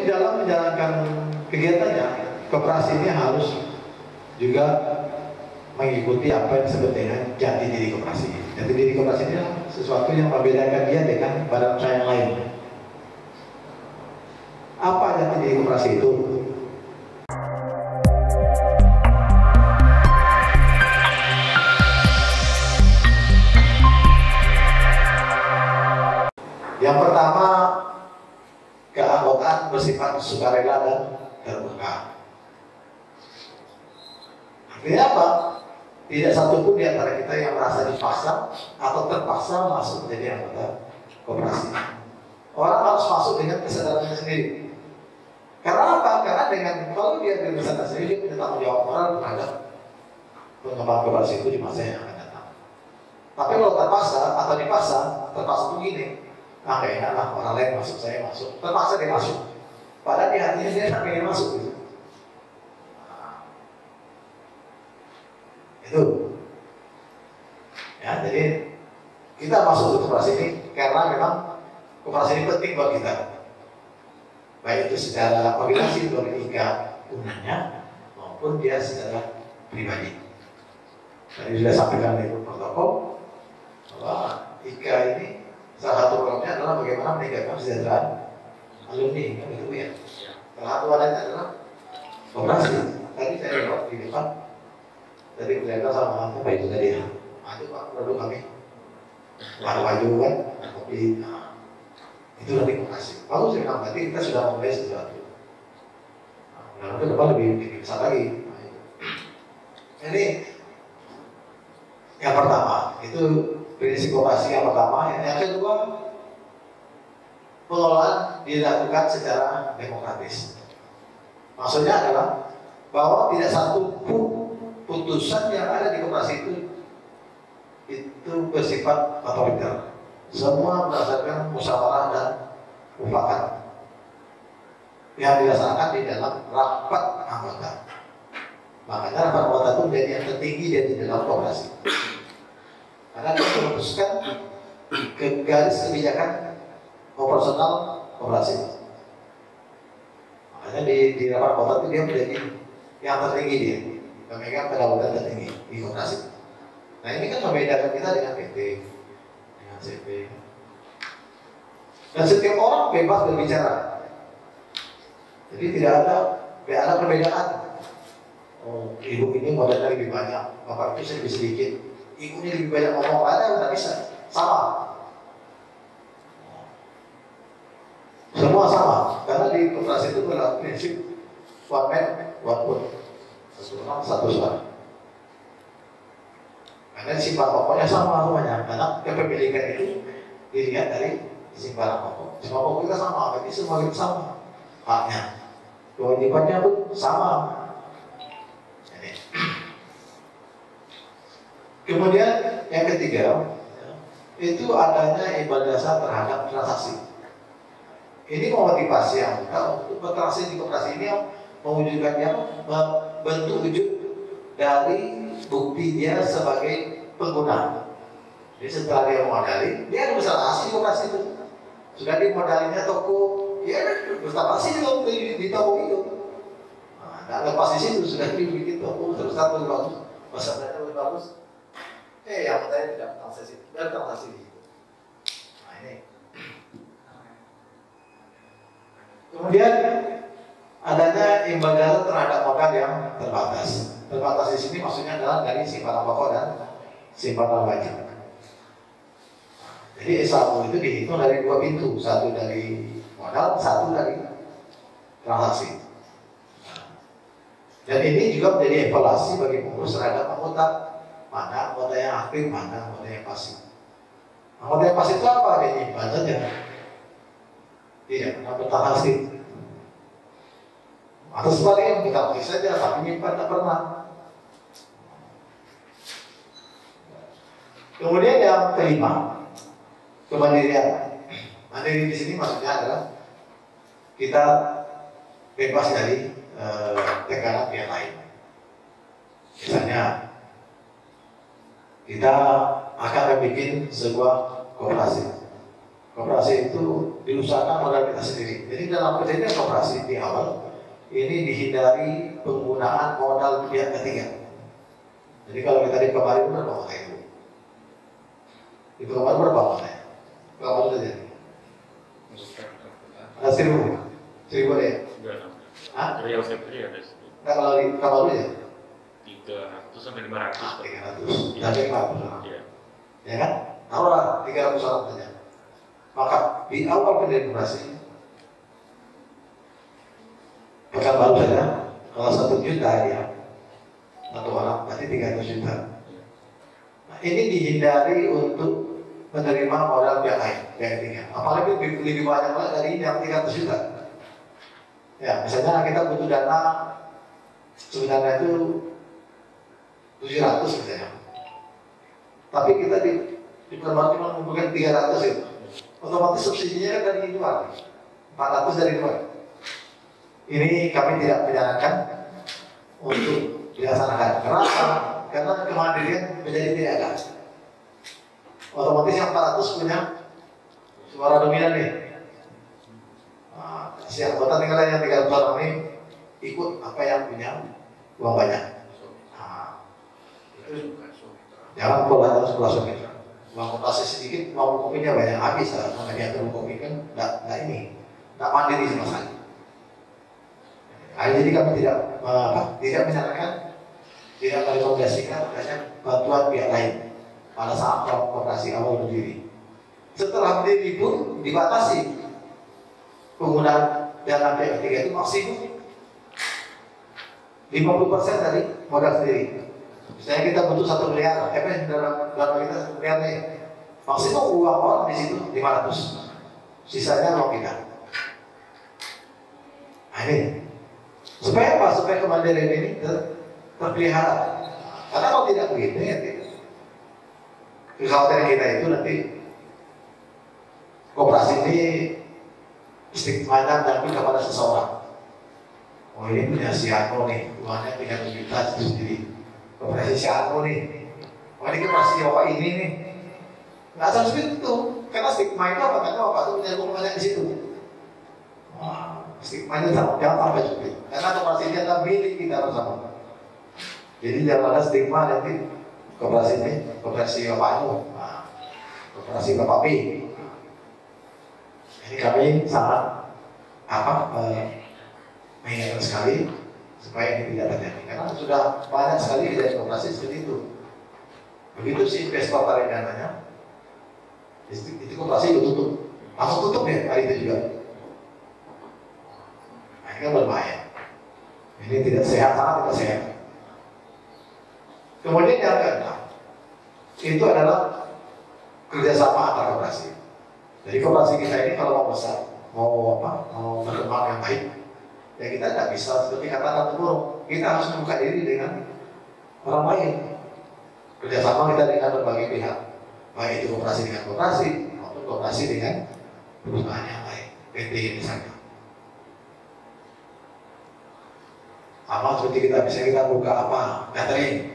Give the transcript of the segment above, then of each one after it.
di dalam menjalankan kegiatannya, koperasi ini harus juga mengikuti apa yang disebut dengan jati diri koperasi. Jati diri koperasi ini sesuatu yang membedakan dia dengan badan usaha yang lain. Apa jati diri koperasi itu? Yang pertama, keanggotaan bersifat sukarela dan terbuka. Artinya apa? Tidak satupun di antara kita yang merasa dipaksa atau terpaksa masuk menjadi anggota koperasi. Orang harus masuk dengan kesadarannya sendiri. Karena apa? Karena dengan kalau dia berkesadaran sendiri, dia punya tanggung jawab moral terhadap pengembangan koperasi itu di masa yang akan datang. Tapi kalau terpaksa atau dipaksa, terpaksa begini. Gak enak lah, orang lain masuk, saya masuk. Terpaksa dia masuk. Padahal di hatinya dia tak pengen masuk gitu. Itu. Ya, jadi kita masuk ke koperasi ini karena memang koperasi ini penting buat kita. Baik itu secara organisasi, logika gunanya maupun dia secara pribadi. Tadi sudah sampaikan di protokol bahwa IKA ini salah satu programnya adalah bagaimana meningkatkan kesejahteraan alumni, kan itu ya. Salah satu wadahnya adalah koperasi. Tadi saya lihat di depan, tadi berjaga sama apa itu tadi ya. Itu Pak produk kami, baju kan, kopi. Itu dari koperasi. Kalau saya bilang berarti kita sudah memulai sesuatu. Nah, ke depan lebih besar lagi. Ini yang pertama, itu prinsip koperasi yang pertama. Yang kedua, pengelolaan dilakukan secara demokratis. Maksudnya adalah bahwa tidak satu pun putusan yang ada di koperasi itu bersifat otoriter. Semua berdasarkan musyawarah dan mufakat yang dirasakan di dalam rapat anggota. Makanya rapat anggota itu menjadi yang tertinggi di dalam koperasi. Karena dia memutuskan ke garis kebijakan operasional koperasi. Makanya di rapat anggota itu dia menjadi yang tertinggi dia. Memegang kedaulatan tertinggi di koperasi. Nah ini kan membedakan kita dengan PT, dengan CP. Dan setiap orang bebas berbicara. Jadi tidak ada perbedaan. Oh, ibu ini modalnya lebih banyak, bapak itu lebih sedikit. Ibu ini lebih banyak ngomong, ada nggak bisa, sama. Semua sama, karena di koperasi itu berlaku prinsip one man, one vote. Satu orang, satu suara. Karena simpanan pokoknya sama semuanya, karena kepemilikan itu dilihat dari simpanan pokok. Simpanan pokok kita sama, berarti semua kita sama haknya, kewajibannya pun sama. Jadi. Kemudian yang ketiga, itu adanya imbal dasar terhadap transaksi. Ini memotivasi anggota untuk bertransaksi di koperasi ini yang mewujudkan yang bentuk wujud dari bukti dia sebagai pengguna. Jadi setelah dia modali, dia ada bertransaksi di koperasi itu. Sudah dimodalinya toko, ya bertransaksi juga di toko itu. Nah, lepas di situ sudah dibikin toko terus lebih bagus, pasarnya lebih bagus. Yang saya tidak transaksi, bertransaksi di situ. Nah ini. Kemudian adanya imbal dasar terhadap modal yang terbatas. Terbatas di sini maksudnya adalah dari simpanan pokok dan simpanan wajib. Jadi SAU itu dihitung dari dua pintu, satu dari modal, satu dari transaksi. Dan ini juga menjadi evaluasi bagi pengurus terhadap anggota, mana anggota yang aktif, mana anggota yang pasif. Anggota yang pasif itu apa? Dia nyimpan saja, tidak pernah bertransaksi. Atau sebaliknya kita aktif saja, tapi nyimpan tidak pernah. Kemudian yang kelima, kemandirian. Mandiri di sini maksudnya adalah kita bebas dari tekanan pihak lain. Misalnya kita akan membuat sebuah koperasi. Koperasi itu diusahakan modal kita sendiri. Jadi dalam kejadian koperasi di awal ini dihindari penggunaan modal pihak ketiga. Jadi kalau kita di kemarin berapa makanya itu? Di kemarin berapa makanya? Kemarin saja. Ada 1.000 ya? Hah? Real Febri ada. Nah kalau di kemarin ya? 300 sampai 500. 300. Dari 500. Iya. Ya kan? Taruhlah 300 orang saja. Maka di awal pendirian koperasi Pekanbaru saja kalau 1 juta ya satu orang berarti 300 juta. Nah, ini dihindari untuk menerima modal pihak lain, pihak ketiga. Apalagi lebih banyak dari yang 300 juta. Ya, misalnya kita butuh dana sebenarnya itu 700 misalnya. Tapi kita di Pekanbaru cuma mengumpulkan 300 itu. Otomatis subsidinya kan dari luar, 400 dari luar. Ini kami tidak menyarankan untuk dilaksanakan. Kenapa? Karena kemandirian menjadi tidak ada. Otomatis yang 400 punya suara dominan nih. Nah, si anggota tinggal yang 300 orang ini ikut apa yang punya uang banyak. Nah, itu jangan pola terus sebelah suami. Uang koperasi sedikit, mau kopinya banyak habis. Karena dia terus kopi kan, nggak mandiri sama sekali. Nah, jadi kami tidak menyarankan, tidak merekomendasikan adanya bantuan pihak lain pada saat koperasi awal berdiri. Setelah berdiri pun dibatasi penggunaan dana pihak ketiga itu maksimum 50% dari modal sendiri. Misalnya kita butuh 1 miliar, dalam kita 1 miliar nih, maksimum uang orang di situ 500, sisanya uang kita. Nah ini, supaya apa? Supaya kemandirian ini terpelihara. Karena kalau tidak begitu ya, kekhawatiran kita itu nanti koperasi ini stigma dan kepada seseorang. Oh ini punya si Ano nih, uangnya 3 juta itu sendiri. Koperasi si Ano nih, oh ini koperasi Bapak ini nih. Nggak asal seperti itu, karena stigma itu apa? Karena Bapak itu punya uang banyak di situ. Wah, stigma itu jangan sampai seperti itu. Karena koperasi ini adalah milik kita bersama. Jadi jangan ada stigma nanti koperasi ini, koperasi Bapak Ano, nah, koperasi Bapak B. Ini kami sangat mengingatkan sekali supaya ini tidak terjadi, karena sudah banyak sekali kejadian koperasi seperti itu. Begitu si investor tarik dananya, itu koperasi itu tutup, langsung tutup ya hari itu juga. Nah, ini kan berbahaya. Ini tidak sehat, sangat tidak sehat. Kemudian yang keenam itu adalah kerjasama antar koperasi. Jadi koperasi kita ini kalau mau besar, mau berkembang yang baik, ya kita tidak bisa seperti kata burung. Kita harus membuka diri dengan orang lain. Kerjasama kita dengan berbagai pihak, baik itu koperasi dengan koperasi maupun koperasi dengan perusahaan yang lain, PT misalnya. Sama seperti kita buka catering.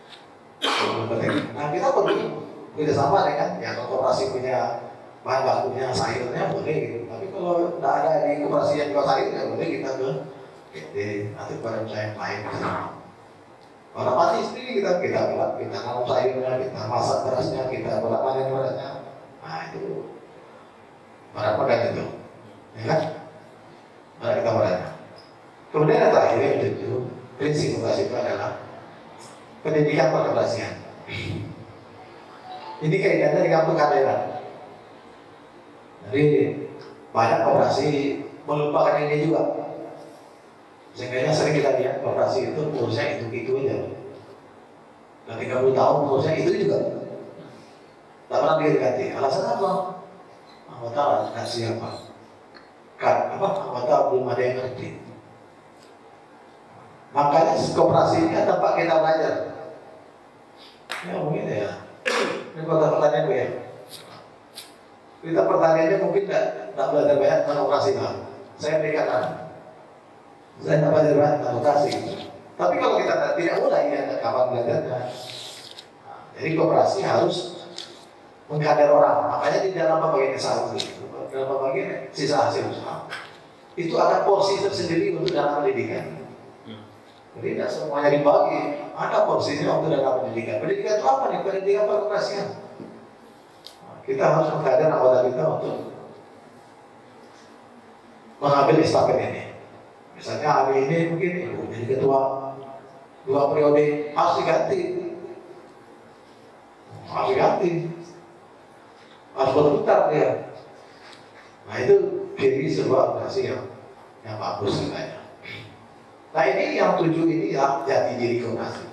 Nah kita perlu kerjasama dengan ya kalau koperasi punya bahan bakunya sayurnya boleh gitu. Tapi kalau tidak ada di koperasi yang jual sayur ya boleh kita ke PT atau pada usaha yang lain. Kalau mati sendiri kita nanam sayurnya, kita masak berasnya, kita panen berasnya. Nah itu berapa kan itu, ya kan? Mari kita beranya. Kemudian yang terakhir yang itu prinsip koperasi itu adalah pendidikan perkoperasian. Ini kaitannya dengan pengkaderan. Jadi banyak koperasi melupakan ini juga. Sehingga sering kita lihat koperasi itu urusnya itu aja. Dan 30 tahun urusnya itu juga. Tak pernah diganti. Alasan apa? Anggota nggak siapa? Anggota belum ada yang ngerti. Makanya koperasi ini tempat kita belajar. Ya mungkin ya. Ini pertanyaan gue ya. Kita pertanyaannya mungkin tidak belajar banyak tentang operasi lah. Saya berikan saya tidak belajar banyak tentang operasi. Tapi kalau kita tidak mulai ya kapan belajarnya. Jadi koperasi harus mengkader orang. Makanya di dalam pembagian SAU itu, dalam pembagian sisa hasil usaha, itu ada porsi tersendiri untuk dana pendidikan. Jadi tidak semuanya dibagi, ada porsinya untuk dana pendidikan. Pendidikan itu apa nih? Pendidikan perkoperasian. Kita harus mengkader anggota kita untuk mengambil estafet ini. Misalnya hari ini mungkin ibu jadi ketua 2 periode, harus diganti, harus berputar dia. Nah itu jadi sebuah organisasi yang bagus sebenarnya. Nah ini yang 7 ini ya jati diri koperasi.